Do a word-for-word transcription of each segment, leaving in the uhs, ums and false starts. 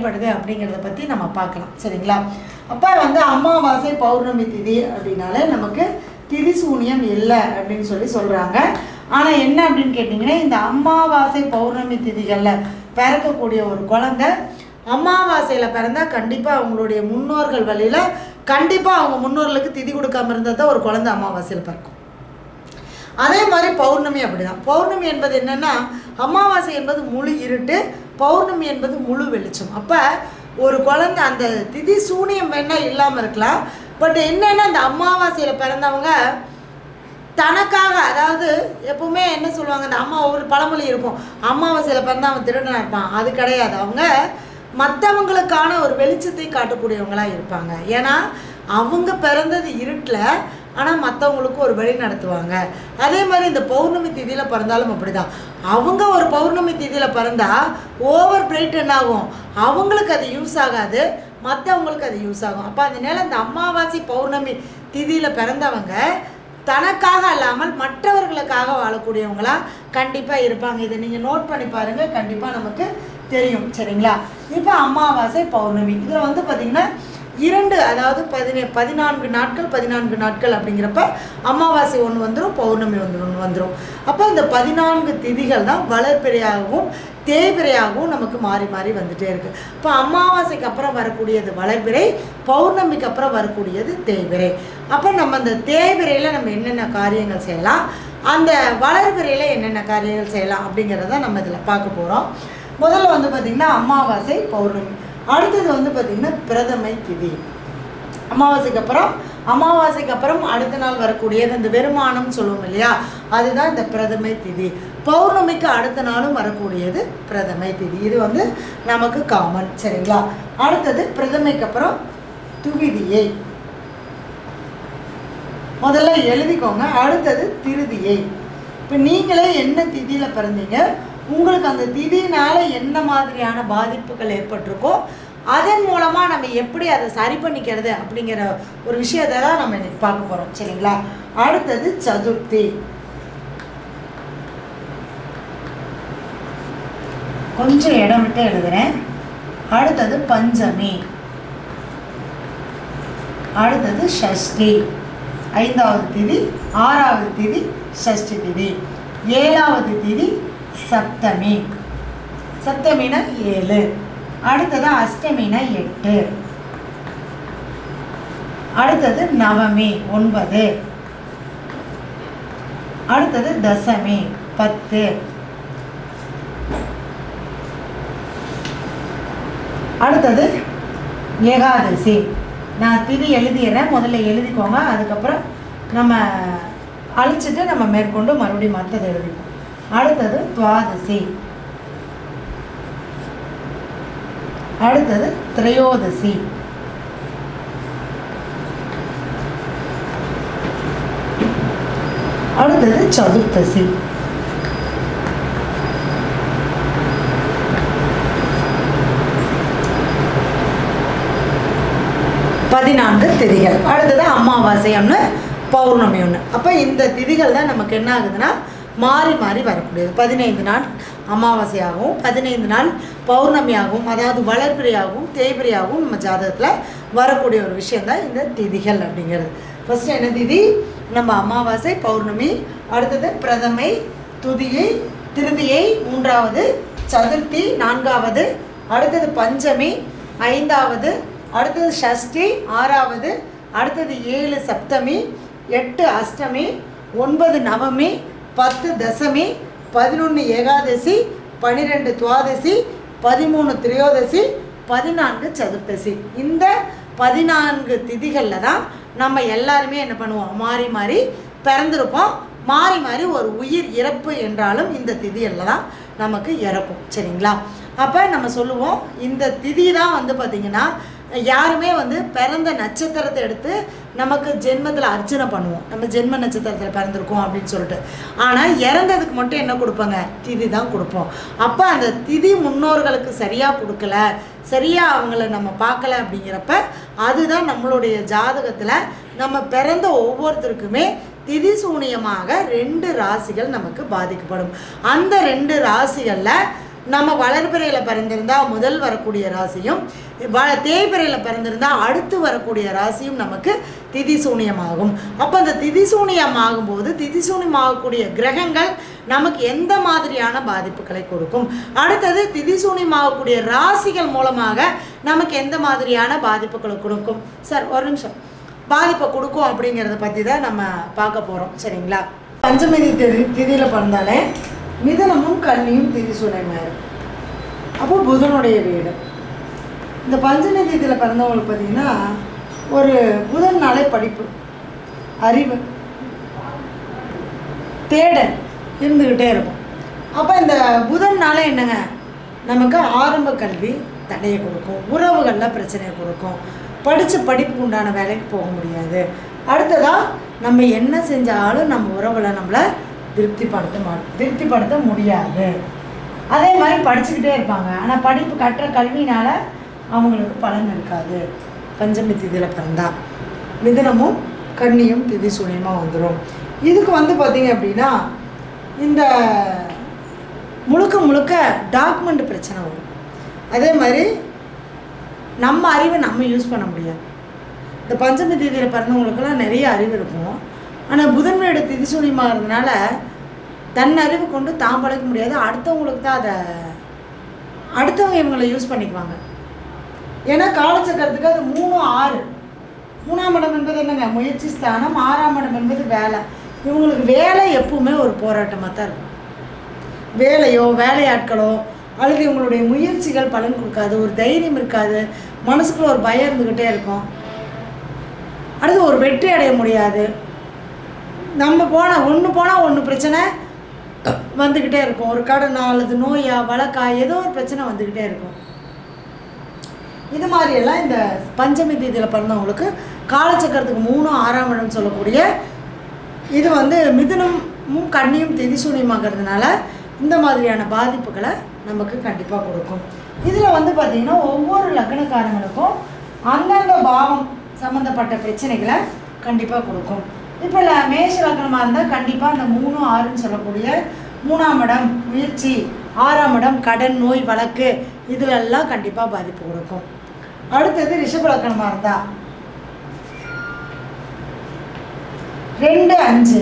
செயல்படுது அப்படிங்கிறத பற்றி நம்ம பார்க்கலாம். சரிங்களா? அப்போ வந்து அமாவாசை பௌர்ணமி திதி அப்படின்னாலே நமக்கு திதி சூனியம் இல்லை அப்படின்னு சொல்லி சொல்கிறாங்க. ஆனால் என்ன அப்படின்னு கேட்டிங்கன்னா, இந்த அமாவாசை பௌர்ணமி திதிகளில் பிறக்கக்கூடிய ஒரு குழந்தை அமாவாசையில் பிறந்தால் கண்டிப்பாக அவங்களுடைய முன்னோர்கள் வழியில் கண்டிப்பாக அவங்க முன்னோர்களுக்கு திதி கொடுக்காம இருந்தால் தான் ஒரு குழந்தை அமாவாசையில் பிறக்கும். அதே மாதிரி பௌர்ணமி அப்படி தான். பௌர்ணமி என்பது என்னென்னா, அமாவாசை என்பது முழு இருட்டு, பௌர்ணமி என்பது முழு வெளிச்சம். அப்போ ஒரு குழந்தை அந்த திதி சூனியம் வேணால் இல்லாமல் இருக்கலாம். பட் என்னென்னா, அந்த அமாவாசையில் பிறந்தவங்க தனக்காக, அதாவது எப்பவுமே என்ன சொல்லுவாங்க, அந்த அம்மா ஒரு பழமொழி இருக்கும், அமாவாசையில் பிறந்தா அவன் திருடனாக இருப்பான். அது கிடையாது. அவங்க மற்றவங்களுக்கான ஒரு வெளிச்சத்தை காட்டக்கூடியவங்களாக இருப்பாங்க. ஏன்னா அவங்க பிறந்தது இருட்டில், ஆனால் மற்றவங்களுக்கு ஒரு வழி நடத்துவாங்க. அதே மாதிரி இந்த பௌர்ணமி திதியில் பிறந்தாலும் அப்படி தான். அவங்க ஒரு பௌர்ணமி திதியில் பிறந்தால் ஓவர் பிரைட் என்ன ஆகும், அவங்களுக்கு அது யூஸ் ஆகாது, மற்றவங்களுக்கு அது யூஸ் ஆகும். அப்போ அதனால இந்த அமாவாசை பௌர்ணமி திதியில் பிறந்தவங்க தனக்காக அல்லாமல் மற்றவர்களுக்காக வாழக்கூடியவங்களா கண்டிப்பாக இருப்பாங்க. இதை நீங்கள் நோட் பண்ணி பாருங்கள், கண்டிப்பாக நமக்கு தெரியும். சரிங்களா? இப்போ அமாவாசை பௌர்ணமி இதில் வந்து பார்த்திங்கன்னா இரண்டு, அதாவது பதினே பதினான்கு நாட்கள் பதினான்கு நாட்கள் அப்படிங்கிறப்ப அமாவாசை ஒன்று வந்துடும், பௌர்ணமி ஒன்று ஒன்று வந்துடும். அப்போ இந்த பதினான்கு திதிகள் தான் வளர்பிறையாகவும் தேய்பிறையாகவும் நமக்கு மாறி மாறி வந்துகிட்டே இருக்குது. இப்போ அமாவாசைக்கு அப்புறம் வரக்கூடியது வளர்பிறை, பௌர்ணமிக்கு அப்புறம் வரக்கூடியது தேய்பிறை. அப்போ நம்ம அந்த தேய்பிறையில் நம்ம என்னென்ன காரியங்கள் செய்யலாம், அந்த வளர்பிறையில் என்னென்ன காரியங்கள் செய்யலாம் அப்படிங்கிறத நம்ம இதில் பார்க்க போகிறோம். முதல்ல வந்து பார்த்திங்கன்னா அமாவாசை பௌர்ணமி, அடுத்தது வந்து பார்த்திங்கன்னா பிரதமை திதி. அமாவாசைக்கு அப்புறம் அமாவாசைக்கு அப்புறம் அடுத்த நாள் வரக்கூடியது இந்த வெறுமானம் சொல்லுவோம் இல்லையா, அதுதான் இந்த பிரதமை திதி. பௌர்ணமிக்கு அடுத்த நாளும் வரக்கூடியது பிரதமை திதி. இது வந்து நமக்கு காமன். சரிங்களா? அடுத்தது பிரதமைக்கு அப்புறம் துவிதியை முதல்ல எழுதிக்கோங்க. அடுத்தது திருதியை. இப்போ நீங்களே என்ன திதியில் பிறந்தீங்க, உங்களுக்கு அந்த திதினால என்ன மாதிரியான பாதிப்புகள் ஏற்பட்டிருக்கோ அதன் மூலமாக நம்ம எப்படி அதை சரி பண்ணிக்கிறது அப்படிங்கிற ஒரு விஷயத்தை தான் நம்ம இன்னைக்கு பார்க்க போகிறோம். சரிங்களா? அடுத்தது சதுர்த்தி, கொஞ்சம் இடம் விட்டு எழுதுறேன். அடுத்தது பஞ்சமி, அடுத்தது ஷஷ்டி, ஐந்தாவது திதி, ஆறாவது திதி ஷஷ்டி திதி, ஏழாவது திதி சப்தமி, சப்தமினா ஏழு, அடுத்தது அஷ்டமினா எட்டு, அடுத்தது நவமி ஒன்பது, அடுத்தது தசமி பத்து, அடுத்தது ஏகாதசி. நான் திதி எழுதிடுறேன், முதல்ல எழுதிக்கோங்க, அதுக்கப்புறம் நம்ம அழிச்சிட்டு நம்ம மேற்கொண்டு மறுபடியும் மற்றது எழுதிப்போம். அடுத்தது துவாதசி, அடுத்தது திரையோதசி, அடுத்தது சதுர்த்தசி, பதினான்கு திதிகள். அடுத்தது அமாவாசை ஒன்று, பௌர்ணமி ஒன்று. அப்போ இந்த திதிகள் தான் நமக்கு என்ன ஆகுதுன்னா மாறி மாறி வரக்கூடியது. பதினைந்து நாள் அமாவாசையாகவும் பதினைந்து நாள் பௌர்ணமியாகவும், அதாவது வளர்பிறையாகவும் தேய்பிறையாகவும் நம்ம ஜாதகத்தில் வரக்கூடிய ஒரு விஷயந்தான் இந்த திதிகள் அப்படிங்கிறது. ஃபஸ்ட்டு என்ன திதி, நம்ம அமாவாசை பௌர்ணமி, அடுத்தது பிரதமை, துதியை, திருதியை மூன்றாவது, சதுர்த்தி நான்காவது, அடுத்தது பஞ்சமி ஐந்தாவது, அடுத்தது ஷஷ்டி ஆறாவது, அடுத்தது ஏழு சப்தமி, எட்டு அஷ்டமி, ஒன்பது நவமி, பத்து தசமி, பதினொன்று ஏகாதசி, பன்னிரெண்டு துவாதசி, பதிமூணு திரையோதசி, பதினான்கு சதுர்த்தசி. இந்த பதினான்கு திதிகளில் தான் நம்ம எல்லாருமே என்ன பண்ணுவோம், மாறி மாறி பிறந்திருப்போம். மாறி மாறி ஒரு உயிர் இறப்பு என்றாலும் இந்த திதியில் தான் நமக்கு இறக்கும். சரிங்களா? அப்போ நம்ம சொல்லுவோம் இந்த திதி தான் வந்து பார்த்திங்கன்னா யாருமே வந்து பிறந்த நட்சத்திரத்தை எடுத்து நமக்கு ஜென்மத்தில் அர்ச்சனை பண்ணுவோம், நம்ம ஜென்ம நட்சத்திரத்தில் பிறந்திருக்கோம் அப்படின்னு சொல்லிட்டு. ஆனால் இறந்ததுக்கு மட்டும் என்ன கொடுப்பாங்க, திதி தான் கொடுப்போம். அப்போ அந்த திதி முன்னோர்களுக்கு சரியாக கொடுக்கல, சரியாக அவங்கள நம்ம பார்க்கல அப்படிங்கிறப்ப அதுதான் நம்மளுடைய ஜாதகத்தில் நம்ம பிறந்த ஒவ்வொருத்தருக்குமே திதி சூனியமாக ரெண்டு ராசிகள் நமக்கு பாதிக்கப்படும். அந்த ரெண்டு ராசிகளில் நம்ம வளர்பிறையில் பிறந்திருந்தால் முதல் வரக்கூடிய ராசியும் வ தேய்பிறையில் பிறந்திருந்தால் அடுத்து வரக்கூடிய ராசியும் நமக்கு திதி சூனியமாகும். அப்போ அந்த திதி சூனியமாகும் போது திதி சூனியமாகக்கூடிய கிரகங்கள் நமக்கு எந்த மாதிரியான பாதிப்புகளை கொடுக்கும், அடுத்தது திதி சூனியமாகக்கூடிய ராசிகள் மூலமாக நமக்கு எந்த மாதிரியான பாதிப்புகளை கொடுக்கும். சார் ஒரு நிமிஷம், பாதிப்பை கொடுக்கும் அப்படிங்கிறத பற்றி தான் நம்ம பார்க்க போகிறோம். சரிங்களா? பஞ்சமி திதி திதியில் பிறந்தாலே மிதனமும் கன்னியும் திதி சூனியமாயிரும். அப்போ புதனுடைய வீடு. இந்த பஞ்சமி திதியில் பிறந்தவங்களுக்கு பார்த்திங்கன்னா ஒரு புதன் நாளே படிப்பு, அறிவு, தேடல் இருந்துக்கிட்டே இருக்கும். அப்போ இந்த புதன் நாளே என்னங்க நமக்கு ஆரம்ப கல்வி தடையை கொடுக்கும், உறவுகளில் பிரச்சனையை கொடுக்கும், படித்த படிப்புக்கு உண்டான வேலைக்கு போக முடியாது. அடுத்ததாக நம்ம என்ன செஞ்சாலும் நம்ம உறவில் நம்மளை திருப்திப்படுத்த மா திருப்திப்படுத்த முடியாது. அதே மாதிரி படிச்சுக்கிட்டே இருப்பாங்க, ஆனால் படிப்பு கற்ற கல்வினால் அவங்களுக்கு பலன் இருக்காது. பஞ்சமி திதியில் பிறந்தா மிதுனமும் கன்னியும் திதி சூனியமாக வந்துடும். இதுக்கு வந்து பார்த்திங்க அப்படின்னா இந்த முழுக்க முழுக்க டாக்குமெண்ட் பிரச்சனை வரும். அதே மாதிரி நம்ம அறிவை நம்ம யூஸ் பண்ண முடியாது. இந்த பஞ்சமி திதியில் பிறந்தவங்களுக்கெல்லாம் நிறைய அறிவு இருக்கும், ஆனால் புதன்மையோட திதி சூனியமாக இருந்ததுனால தன் அறிவு கொண்டு தான் பழக்க முடியாது. அடுத்தவங்களுக்கு தான் அதை அடுத்தவங்க இவங்களை யூஸ் பண்ணிக்குவாங்க. ஏன்னா காலச்சக்கரத்துக்கு அது மூணு ஆறு, மூணாம் இடம் என்பது என்னங்க முயற்சி ஸ்தானம், ஆறாம் இடம் என்பது வேலை. இவங்களுக்கு வேலை எப்பவுமே ஒரு போராட்டமாக தான் இருக்கும். வேலையோ வேலையாட்களோ அல்லது இவங்களுடைய முயற்சிகள் பலன் கொடுக்காது, ஒரு தைரியம் இருக்காது, மனசுக்குள்ள ஒரு பயம் இருந்துக்கிட்டே இருக்கும். அடுத்து ஒரு வெற்றி அடைய முடியாது. நம்ம போனால் ஒன்று போனால் ஒன்று பிரச்சனை வந்துக்கிட்டே இருக்கும். ஒரு கடனா அல்லது நோயா வழக்கா ஏதோ ஒரு பிரச்சனை வந்துக்கிட்டே இருக்கும். இது மாதிரியெல்லாம் இந்த பஞ்சமி தேதியில் பிறந்தவங்களுக்கு காலச்சக்கரத்துக்கு மூணு ஆறாம் இடம் சொல்லக்கூடிய இது வந்து மிதுனமும் கன்னியும் திதி சூனியமாகிறதுனால இந்த மாதிரியான பாதிப்புகளை நமக்கு கண்டிப்பாக கொடுக்கும். இதில் வந்து பார்த்திங்கன்னா ஒவ்வொரு லக்னக்காரங்களுக்கும் அந்தந்த பாவம் சம்மந்தப்பட்ட பிரச்சனைகளை கண்டிப்பாக கொடுக்கும். இப்போ இல்லை மேஷ லக்னமாக இருந்தால் கண்டிப்பாக அந்த மூணு ஆறுன்னு சொல்லக்கூடிய மூணாம் இடம் முயற்சி, ஆறாம் இடம் கடன், நோய், வழக்கு இதிலெல்லாம் கண்டிப்பாக பாதிப்பு கொடுக்கும். அடுத்தது ரிஷப லக்னமாக இருந்தால் ரெண்டு அஞ்சு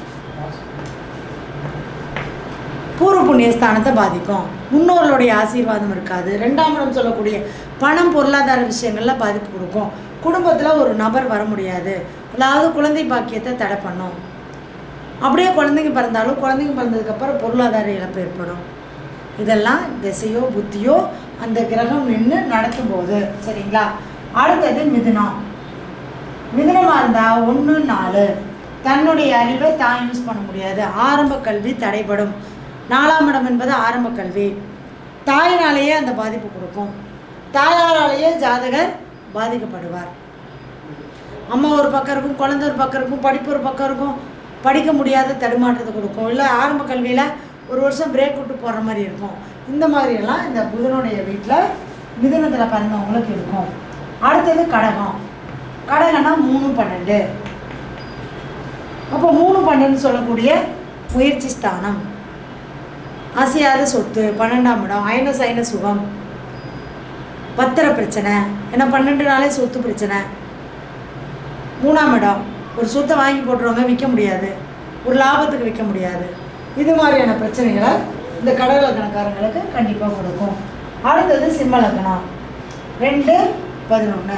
பூர்வ புண்ணிய ஸ்தானத்தை பாதிக்கும். முன்னோர்களுடைய ஆசீர்வாதம் இருக்காது. ரெண்டாம் இடம் சொல்லக்கூடிய பணம் பொருளாதார விஷயங்களில் பாதிப்பு கொடுக்கும். குடும்பத்தில் ஒரு நபர் வர முடியாது, அதாவது குழந்தை பாக்கியத்தை தடை பண்ணும். அப்படியே குழந்தைங்க பிறந்தாலும் குழந்தைங்க பிறந்ததுக்கப்புறம் பொருளாதார இழப்பு ஏற்படும். இதெல்லாம் திசையோ புத்தியோ அந்த கிரகம் நின்று நடத்தும் போது. சரிங்களா? அடுத்தது மிதுனம். மிதுனமாக இருந்தால் ஒன்று நாலு தன்னுடைய அறிவை தான் யூஸ் பண்ண முடியாது, ஆரம்ப கல்வி தடைபடும். நாலாம் இடம் என்பது ஆரம்ப கல்வி. தாயினாலேயே அந்த பாதிப்பு கொடுக்கும். தாயாராலேயே ஜாதகர் பாதிக்கப்படுவார். அம்மா ஒரு பக்கம் இருக்கும், குழந்தை ஒரு பக்கம் இருக்கும், படிப்பு ஒரு பக்கம் இருக்கும், படிக்க முடியாத தடுமாற்றத்தை கொடுக்கும். இல்லை ஆரம்ப கல்வியில் ஒரு வருஷம் பிரேக் விட்டு போடுற மாதிரி இருக்கும். இந்த மாதிரியெல்லாம் இந்த புதனுடைய வீட்டில் மிதுனத்தில் பிறந்தவங்களுக்கு இருக்கும். அடுத்தது கடகம். கடகம்னா மூணு பன்னெண்டு. அப்போ மூணு பன்னெண்டு சொல்லக்கூடிய முயற்சி ஸ்தானம், அசையாத சொத்து, பன்னெண்டாம் இடம், அயன சயன சுகம், பத்திர பிரச்சனை. ஏன்னா பன்னெண்டு நாளே சொத்து பிரச்சனை. மூணாம் இடம் ஒரு சொத்தை வாங்கி போட்டுருவாங்க, விற்க முடியாது, ஒரு லாபத்துக்கு விற்க முடியாது. இது மாதிரியான பிரச்சனைகளை இந்த கடக லக்னக்காரங்களுக்கு கண்டிப்பாக கொடுக்கும். அடுத்தது சிம்ம லக்னம். ரெண்டு பதினொன்று.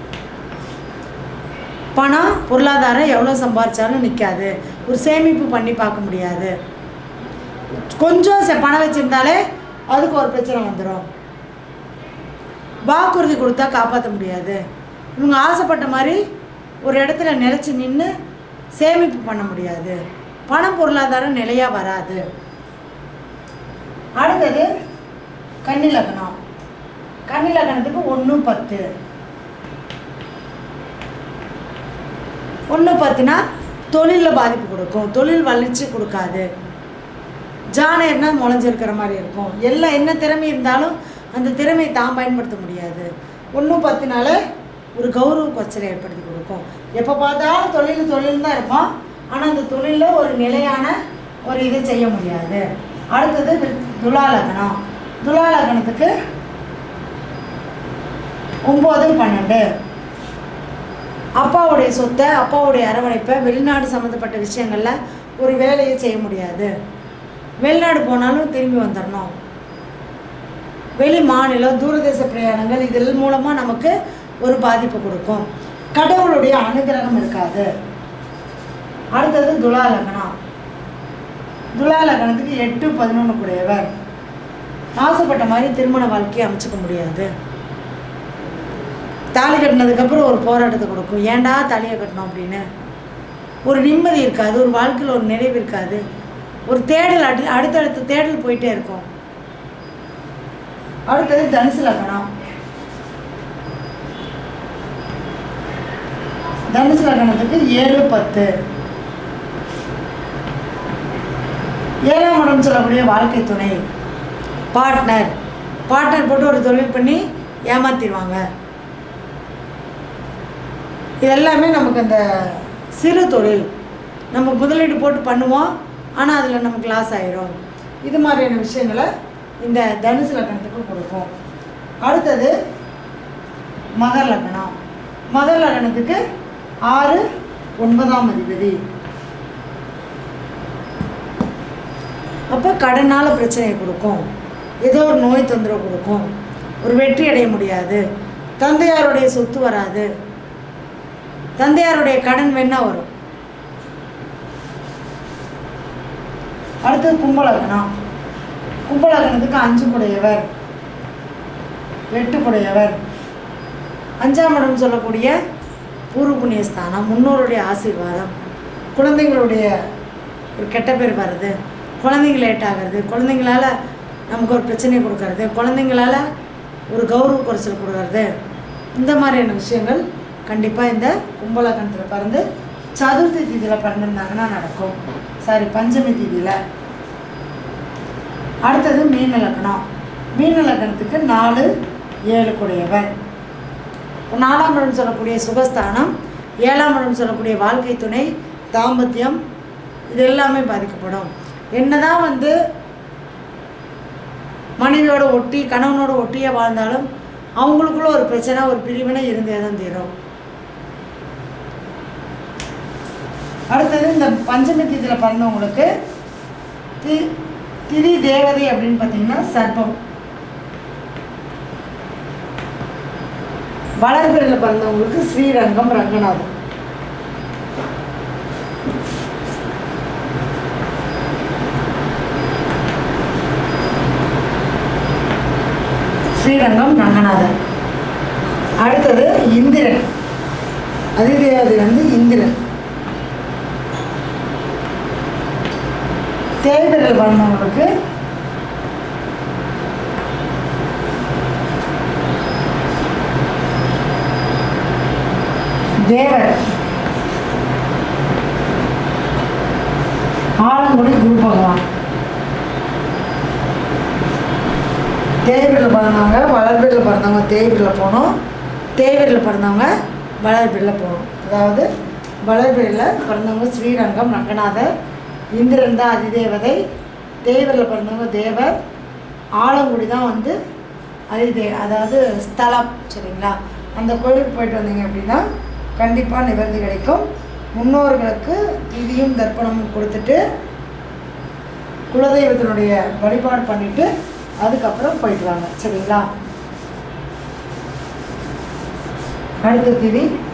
பணம் பொருளாதாரம் எவ்வளோ சம்பாதிச்சாலும் நிற்காது, ஒரு சேமிப்பு பண்ணி பார்க்க முடியாது. கொஞ்சம் பணம் வச்சுருந்தாலே அதுக்கு ஒரு பிரச்சனை வந்துடும். வாக்குறுதி கொடுத்தா காப்பாற்ற முடியாது. இவங்க ஆசைப்பட்ட மாதிரி ஒரு இடத்துல நிலச்சி நின்று சேமிப்பு பண்ண முடியாது. பணம் பொருளாதாரம் நிலையாக வராது. அடுத்தது கன்னி லக்னம். கன்னி லக்னத்துக்கு ஒன்று பத்து. ஒன்று பத்துனா தொழிலில் பாதிப்பு கொடுக்கும், தொழில் வளர்ச்சி கொடுக்காது. ஜானர்னா முளைஞ்சிருக்கிற மாதிரி இருக்கும். எல்லாம் என்ன திறமை இருந்தாலும் அந்த திறமையை தான் பயன்படுத்த முடியாது. ஒன்று பத்துனால ஒரு கௌரவ குறைச்சலை ஏற்படுத்தி கொடுக்கும். எப்போ பார்த்தாலும் தொழில் தொழில் தான் இருப்போம், ஆனால் அந்த தொழிலில் ஒரு நிலையான ஒரு இதை செய்ய முடியாது. அடுத்தது துலா லக்னம். துலா லக்னத்துக்கு ஒம்பது பன்னெண்டு. அப்பாவுடைய சொத்தை, அப்பாவுடைய அரவணைப்பை, வெளிநாடு சம்மந்தப்பட்ட விஷயங்களில் ஒரு வேலையை செய்ய முடியாது. வெளிநாடு போனாலும் திரும்பி வந்துடணும். வெளி மாநிலம், தூரதேச பிரயாணங்கள் இதன் மூலமாக நமக்கு ஒரு பாதிப்பு கொடுக்கும். கடவுளுடைய அனுகிரகம் இருக்காது. அடுத்தது துலா லக்னம். துலா லக்னத்துக்கு எட்டு பதினொன்று கூடியவர். ஆசைப்பட்ட மாதிரி திருமண வாழ்க்கையை அமைச்சிக்க முடியாது. தாலி கட்டினதுக்கப்புறம் ஒரு போராட்டத்தை கொடுக்கும். ஏன்டா தாலியை கட்டணும் அப்படின்னு. ஒரு நிம்மதி இருக்காது, ஒரு வாழ்க்கையில் ஒரு நிறைவு இருக்காது, ஒரு தேடல் அடி அடுத்தடுத்த தேடல் போயிட்டே இருக்கும். அடுத்தது தனுசு லக்னம். தனுசு லக்னத்துக்கு ஏழு பத்து. ஏழாம் இடம் சொல்லக்கூடிய வாழ்க்கை துணை, பார்ட்னர். பார்ட்னர் போட்டு ஒரு தொழில் பண்ணி ஏமாத்திடுவாங்க. இதெல்லாமே நமக்கு அந்த சிறு தொழில், நம்ம முதலீடு போட்டு பண்ணுவோம், ஆனால் அதில் நமக்கு லாஸ் ஆகிரும். இது மாதிரியான விஷயங்களை இந்த தனுசு லக்னத்துக்கு கொடுக்கும். அடுத்தது மகர லக்னம். மகர லக்னத்துக்கு ஆறு ஒன்பதாம் அதிபதி. அப்போ கடனால் பிரச்சனையை கொடுக்கும், ஏதோ ஒரு நோய் தொந்தரவு கொடுக்கும், ஒரு வெற்றி அடைய முடியாது, தந்தையாருடைய சொத்து வராது, தந்தையாருடைய கடன் வேணா வரும். அடுத்தது கும்பலக்னம். கும்பலக்னத்துக்கு அஞ்சு குடையவர், எட்டு குடையவர். அஞ்சாம் இடம் சொல்லக்கூடிய பூர்வ புண்ணியஸ்தானம், முன்னோருடைய ஆசீர்வாதம், குழந்தைங்களுடைய ஒரு கெட்ட பேர் வர்றது, குழந்தைங்க லேட் ஆகிறது, குழந்தைங்களால் நமக்கு ஒரு பிரச்சனை கொடுக்கறது, குழந்தைங்களால் ஒரு கௌரவ குறைச்சல் கொடுக்கறது, இந்த மாதிரியான விஷயங்கள் கண்டிப்பாக இந்த கும்பலக்னத்தில் பிறந்து சதுர்த்தி தீதியில் பிறந்திருந்தாங்கன்னா நடக்கும். சாரி, பஞ்சமி தீதியில். அடுத்தது மீன லக்னம். மீன லக்னத்துக்கு நாலு ஏழு கூடியவர். நாலாம் இடம் சொல்லக்கூடிய சுகஸ்தானம், ஏழாம் இடம் சொல்லக்கூடிய வாழ்க்கை துணை, தாம்பத்தியம், இது எல்லாமே பாதிக்கப்படும். என்னதான் வந்து மனைவியோட ஒட்டி கணவனோட ஒட்டியே வாழ்ந்தாலும் அவங்களுக்குள்ள ஒரு பிரச்சனை, ஒரு பிரிவினை இருந்தே தான் தீரும். அடுத்தது இந்த பஞ்சமி தீதியில் பிறந்தவங்களுக்கு தி திதி தேவதை அப்படின்னு பார்த்தீங்கன்னா சர்ப்பம். வளர்பிறையில் பிறந்தவங்களுக்கு ஸ்ரீரங்கம் ரங்கநாதன். ஸ்ரீரங்கம் ரங்கநாதன். அடுத்தது இந்திரன். அதிதேவதை வந்து இந்திரன். தேய்பிறையில் பிறந்தவங்களுக்கு தேவர். ஆலங்குடி குரு பகவான். தேய்பிறையில் பிறந்தவங்க வளர்பிறையில் பிறந்தவங்க தேய்பிறையில் போகணும், தேய்பிறையில் பிறந்தவங்க வளர்பிறையில் போகணும். அதாவது வளர்பிறையில் பிறந்தவங்க ஸ்ரீரங்கம் ரங்கநாதர், இந்திரன் தான் அதிதேவதை, தேய்பிறையில் பிறந்தவங்க தேவர், ஆலங்குடி தான் வந்து அதிதே அதாவது ஸ்தலம். சரிங்களா? அந்த கோயிலுக்கு போயிட்டு வந்தீங்க அப்படின்னா கண்டிப்பாக நிவர்த்தி கிடைக்கும். முன்னோர்களுக்கு திதியும் தர்ப்பணமும் கொடுத்துட்டு குலதெய்வத்தினுடைய வழிபாடு பண்ணிவிட்டு அதுக்கப்புறம் போயிட்டு வாங்க. சரிங்களா? அடுத்த திதி